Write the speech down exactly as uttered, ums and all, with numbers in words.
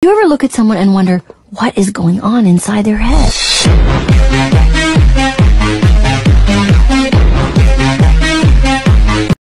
You ever look at someone and wonder what is going on inside their head?